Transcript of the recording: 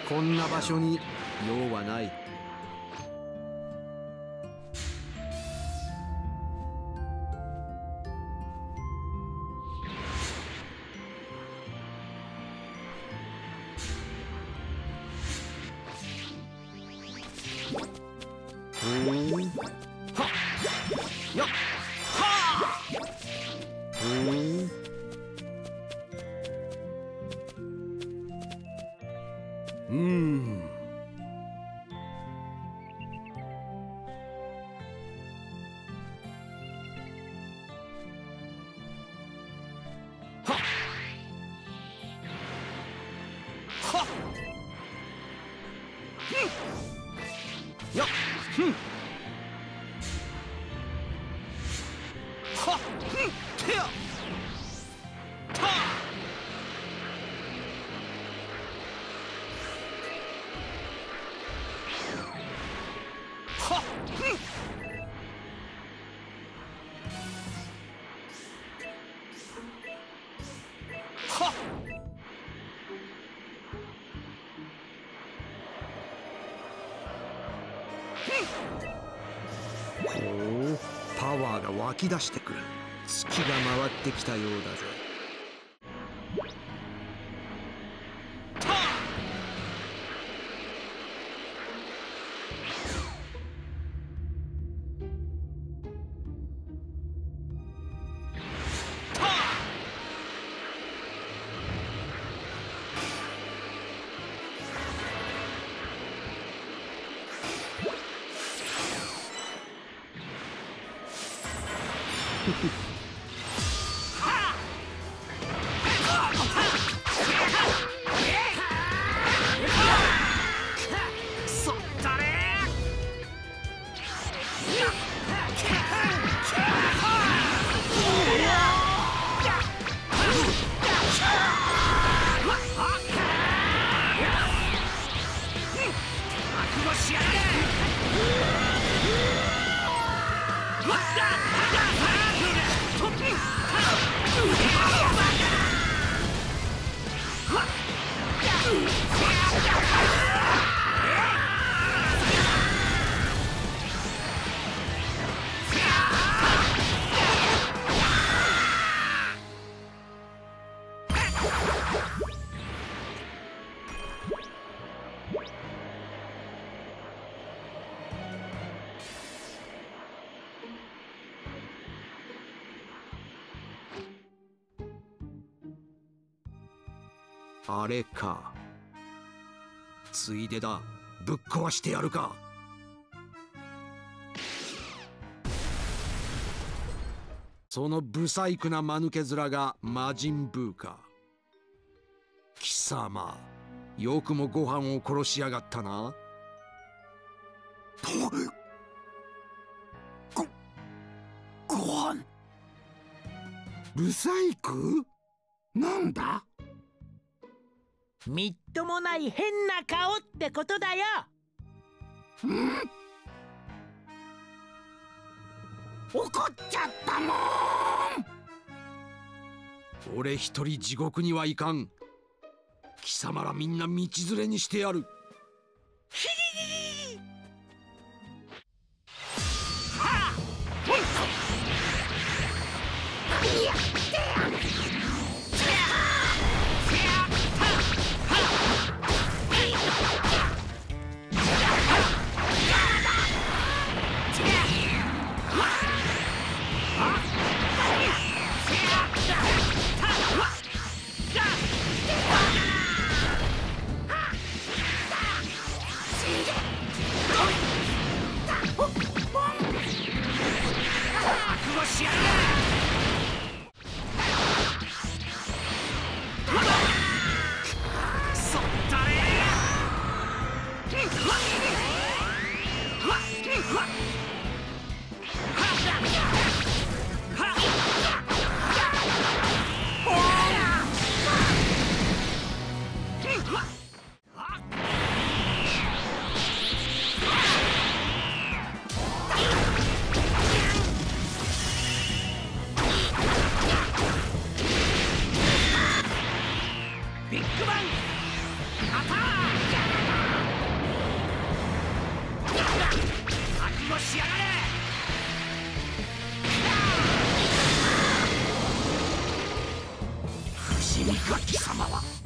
こんな場所に用はない。パワーが湧き出してくる。月が回ってきたようだぜ。あれか。ついでだ。ぶっ壊してやるか。そのブサイクな間抜け面が魔人ブーか。貴様、よくもご飯を殺しやがったな。 ご飯。ブサイク？なんだ？ みっともない変な顔ってことだよ。 怒っちゃったもん。 俺一人地獄にはいかん。貴様らみんな道連れにしてやる。 ヒリリリ。 だ何か貴様は